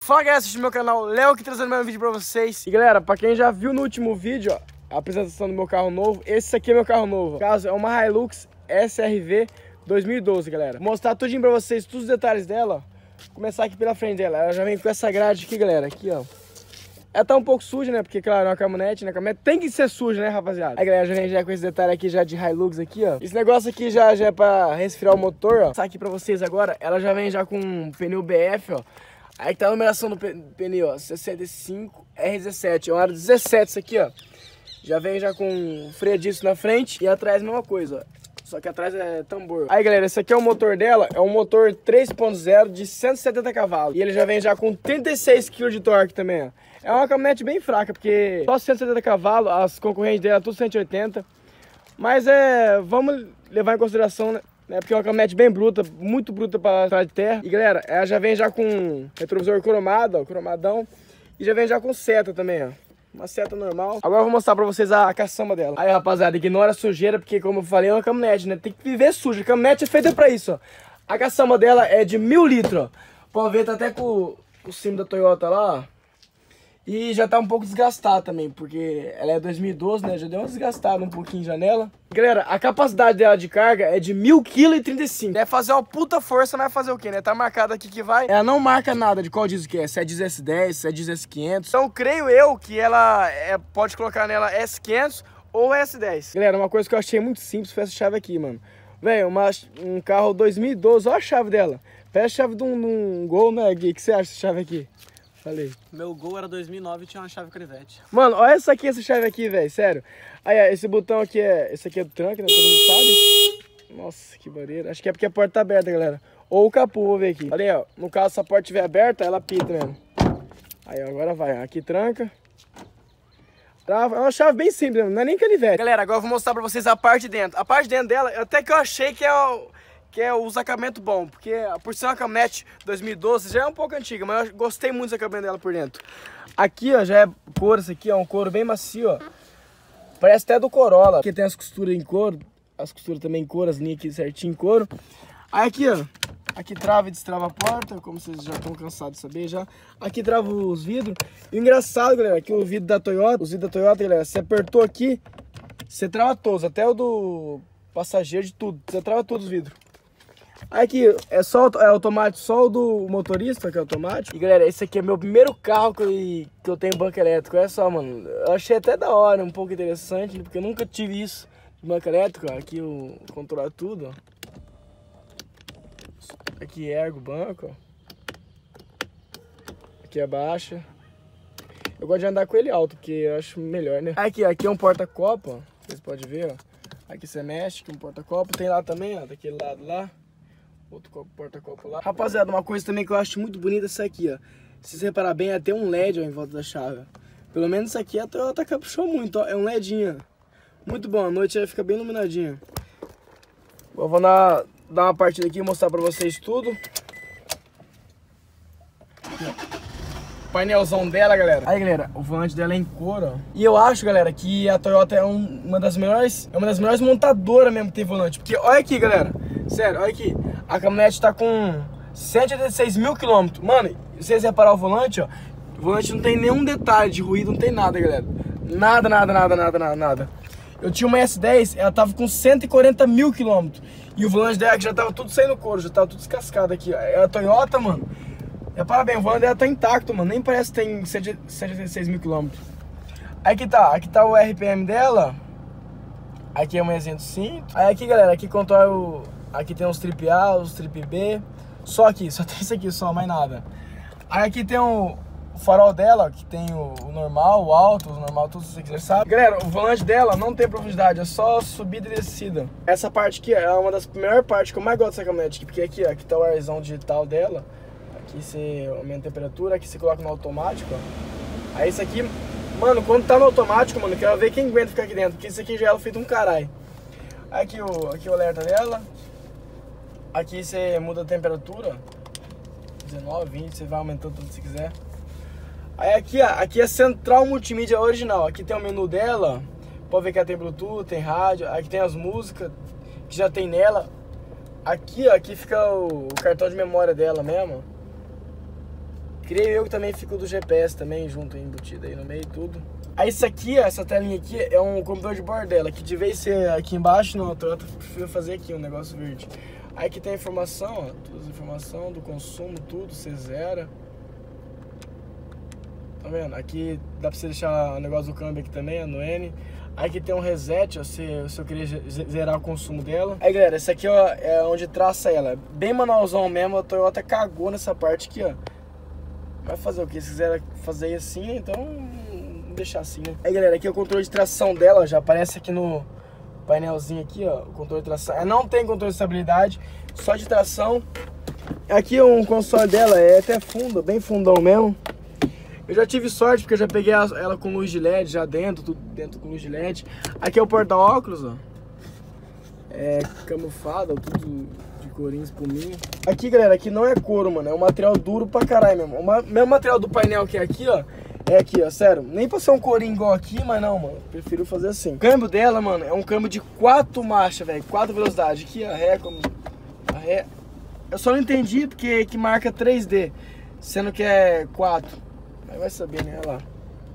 Fala galera, assiste meu canal, Léo aqui trazendo mais um vídeo pra vocês. E galera, pra quem já viu no último vídeo, ó, a apresentação do meu carro novo, esse aqui é meu carro novo. No caso, é uma Hilux SRV 2012, galera. Vou mostrar tudinho pra vocês, todos os detalhes dela, ó. Começar aqui pela frente dela, ela já vem com essa grade aqui, galera, aqui, ó. Ela tá um pouco suja, né, porque, claro, é uma caminhonete, né, a caminhonete tem que ser suja, né, rapaziada. Aí, galera, já vem já com esse detalhe aqui, já de Hilux aqui, ó. Esse negócio aqui já é pra resfriar o motor, ó. Vou passar aqui pra vocês agora, ela já vem já com um pneu BF, ó. Aí tá a numeração do pneu, ó, 65 R17, é um aro 17 isso aqui, ó. Já vem já com freio disso na frente e atrás a mesma coisa, ó. Só que atrás é tambor. Aí, galera, esse aqui é o motor dela, é um motor 3.0 de 170 cavalos. E ele já vem já com 36 kg de torque também, ó. É uma caminhonete bem fraca, porque só 170 cavalos, as concorrentes dela tudo 180. Mas vamos levar em consideração, né? Porque é uma caminhonete bem bruta, muito bruta para estrada de terra. E galera, ela já vem já com retrovisor cromado, ó, cromadão. E já vem já com seta também, ó. Uma seta normal. Agora eu vou mostrar pra vocês a caçamba dela. Aí, rapaziada, ignora a sujeira, porque como eu falei, é uma caminhonete, né? Tem que viver suja. A caminhonete é feita pra isso, ó. A caçamba dela é de 1000 litros, ó. Pode ver, tá até com o símbolo da Toyota lá, ó. E já tá um pouco desgastada também, porque ela é 2012, né? Já deu uma desgastada um pouquinho já nela. Galera, a capacidade dela de carga é de 1000,35 kg. Deve fazer uma puta força, mas vai fazer o quê, né? Tá marcado aqui que vai. Ela não marca nada de qual diesel que é. Se é diesel S10, se é diesel S500. Então creio eu que ela pode colocar nela S500 ou S10. Galera, uma coisa que eu achei muito simples foi essa chave aqui, mano. Velho, um carro 2012, olha a chave dela. Parece a chave de um Gol, né, Gui? O que você acha dessa chave aqui? Falei. Meu Gol era 2009 e tinha uma chave crivete. Mano, olha essa chave aqui, velho, sério. Aí, ó, esse botão aqui esse aqui é do tranque, né, todo mundo sabe. Nossa, que barreira. Acho que é porque a porta tá aberta, galera. Ou o capô, vou ver aqui. Olha aí, ó, no caso, se a porta estiver aberta, ela pita mesmo. Aí, ó, agora vai, aqui tranca. Trava. É uma chave bem simples, não é nem canivete. Galera, agora eu vou mostrar pra vocês a parte de dentro. A parte de dentro dela, até que eu achei que é o acabamento bom, porque por ser uma caminhonete 2012, já é um pouco antiga, mas eu gostei muito do acabamento dela por dentro. Aqui, ó, já é couro, esse aqui, ó, um couro bem macio, ó. Parece até do Corolla, aqui tem as costuras em couro, as costuras também em couro, as linhas aqui certinho em couro. Aí aqui, ó, aqui trava e destrava a porta, como vocês já estão cansados de saber já. Aqui trava os vidros. E o engraçado, galera, que o vidro da Toyota, os vidros da Toyota, galera, você apertou aqui, você trava todos, até o do passageiro, de tudo, você trava todos os vidros. Aqui é automático, só o do motorista que é automático. E galera, esse aqui é meu primeiro carro que eu tenho banco elétrico. Olha só, mano, eu achei até da hora, um pouco interessante, porque eu nunca tive isso de banco elétrico. Ó. Aqui o controlar tudo, ó. Aqui ergo o banco, ó. Aqui abaixa. Eu gosto de andar com ele alto, porque eu acho melhor, né? Aqui é um porta-copo, ó. Vocês podem ver, ó. Aqui você mexe, aqui um porta-copo. Tem lá também, ó, daquele lado lá. Outro porta-copo lá. Rapaziada, uma coisa também que eu acho muito bonita é essa aqui, ó. Se você reparar bem, tem um LED, ó, em volta da chave. Pelo menos isso aqui a Toyota caprichou muito, ó. É um LEDinho. Muito bom, à noite ela fica bem iluminadinha. Eu vou dar uma partida aqui e mostrar pra vocês tudo. Painelzão dela, galera. Aí, galera, o volante dela é em couro, ó. E eu acho, galera, que a Toyota é uma das melhores montadoras mesmo que tem volante. Porque olha aqui, galera. Sério, olha aqui. A caminhonete tá com 186 mil quilômetros. Mano, se vocês reparar o volante, ó. O volante não tem nenhum detalhe de ruído, não tem nada, galera. Nada. Eu tinha uma S10, ela tava com 140 mil quilômetros. E o volante dela que já tava tudo saindo couro, já tava tudo descascado aqui, ó. É a Toyota, mano. Repara bem, o volante dela tá intacto, mano. Nem parece que tem 186 mil quilômetros. Aqui tá o RPM dela. Aqui é uma mesinha do cinto. Aí aqui, galera, aqui controla o... Aqui tem os trip A, os trip B. Só tem isso aqui só, mais nada. Aí aqui tem o farol dela, que tem o normal, o alto, o normal, tudo se você quiser, sabe? Galera, o volante dela não tem profundidade, é só subida e descida. Essa parte aqui é uma das melhores partes que eu mais gosto dessa caminhonete, porque aqui, ó, aqui tá o arzão digital dela. Aqui você aumenta a temperatura, aqui você coloca no automático, ó. Aí isso aqui, mano, quando tá no automático, mano, eu quero ver quem aguenta ficar aqui dentro, porque isso aqui já é feito um caralho. Aqui o alerta dela. Aqui você muda a temperatura, 19, 20, você vai aumentando tudo se quiser. Aí aqui, ó, aqui é central multimídia original. Aqui tem o menu dela, pode ver que ela tem Bluetooth, tem rádio. Aqui tem as músicas que já tem nela. Aqui, ó, aqui fica o cartão de memória dela mesmo. Creio eu que também fica o do GPS também junto, embutido aí no meio e tudo. Aí isso aqui, ó, essa telinha aqui é um computador de bordela, que de vez ser aqui embaixo, não, eu prefiro fazer aqui um negócio verde. Aí aqui tem a informação, ó, todas as informações do consumo, tudo, você zera. Tá vendo? Aqui dá pra você deixar o negócio do câmbio aqui também, no N. Aí aqui tem um reset, ó, se eu queria zerar o consumo dela. Aí galera, esse aqui ó, é onde traça ela. Bem manualzão mesmo, a Toyota cagou nessa parte aqui, ó. Vai fazer o que? Se quiser fazer assim, então vamos deixar assim, né? Aí galera, aqui é o controle de tração dela, ó, já aparece aqui no painelzinho aqui, ó, o controle de tração. Não tem controle de estabilidade, só de tração. Aqui um console dela é até fundo, bem fundão mesmo. Eu já tive sorte porque eu já peguei ela com luz de LED já dentro, tudo dentro com luz de LED. Aqui é o porta-óculos, ó. É camuflado, tudo de corinho, espuminho. Aqui, galera, aqui não é couro, mano. É um material duro pra caralho mesmo. O mesmo material do painel que é aqui, ó. É aqui, ó, sério. Nem pra ser um corinho igual aqui, mas não, mano. Prefiro fazer assim. O câmbio dela, mano, é um câmbio de 4 marchas, velho. 4 velocidades. Aqui, a ré, como... A ré... Eu só não entendi porque que marca 3D, sendo que é 4. Aí vai saber, né? Olha lá.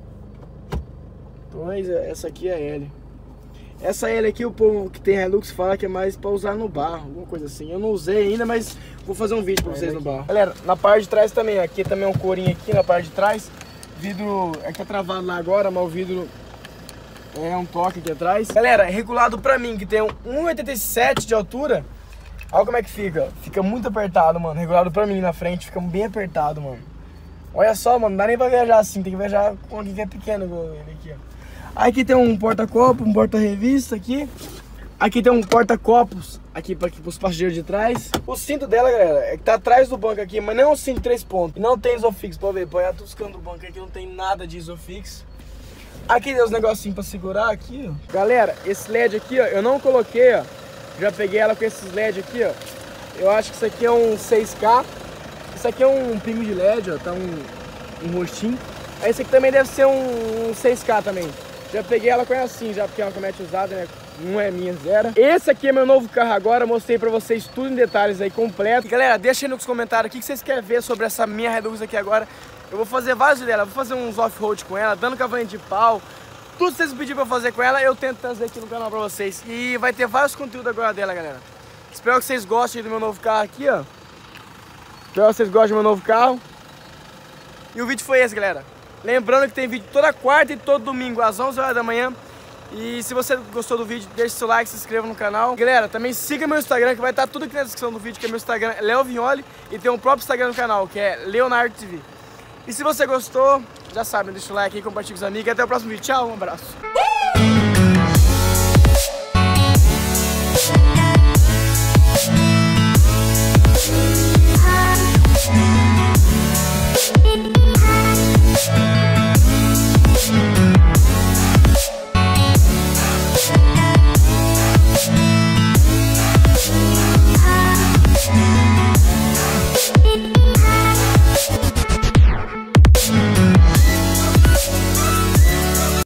2, essa aqui é L. Essa L aqui, o povo que tem Hilux fala que é mais pra usar no barro, alguma coisa assim. Eu não usei ainda, mas vou fazer um vídeo pra vocês no barro. Galera, na parte de trás também, aqui também é um corinho aqui na parte de trás. Vidro, é que tá travado lá agora, mas o vidro é um toque aqui atrás. Galera, regulado pra mim, que tem um 1,87 de altura. Olha como é que fica. Fica muito apertado, mano. Regulado pra mim na frente, fica bem apertado, mano. Olha só, mano, não dá nem pra viajar assim, tem que viajar com alguém que é pequeno igual ele aqui, ó. Aqui tem um porta-copo, um porta-revista aqui. Aqui tem um porta-copos, aqui para os passageiros de trás. O cinto dela, galera, é que tá atrás do banco aqui, mas não é um cinto 3 pontos. Não tem isofix, pode ver, põe tudo os cantos do banco aqui, não tem nada de isofix. Aqui tem os negocinhos pra segurar aqui, ó. Galera, esse LED aqui, ó, eu não coloquei, ó. Já peguei ela com esses LED aqui, ó. Eu acho que isso aqui é um 6K. Isso aqui é um pingo de LED, ó, tá um rostinho. Aí esse aqui também deve ser um 6K também. Já peguei ela com ela assim, já porque é uma caminhonete usada, né? Não é minha, zero. Esse aqui é meu novo carro agora, mostrei pra vocês tudo em detalhes aí, completo. E, galera, deixa aí nos comentários o que vocês querem ver sobre essa minha Hilux aqui agora. Eu vou fazer vários dela, vou fazer uns off-road com ela, dando cavalinho de pau. Tudo que vocês pediram pra eu fazer com ela, eu tento trazer aqui no canal pra vocês. E vai ter vários conteúdos agora dela, galera. Espero que vocês gostem do meu novo carro aqui, ó. Espero que vocês gostem do meu novo carro. E o vídeo foi esse, galera. Lembrando que tem vídeo toda quarta e todo domingo às 11 horas da manhã. E se você gostou do vídeo, deixe seu like, se inscreva no canal. Galera, também siga meu Instagram, que vai estar tudo aqui na descrição do vídeo, que é meu Instagram, Léo Vignoli. E tem um próprio Instagram no canal, que é Leonardo TV. E se você gostou, já sabe, deixa o like aí, compartilha com os amigos. E até o próximo vídeo. Tchau, um abraço.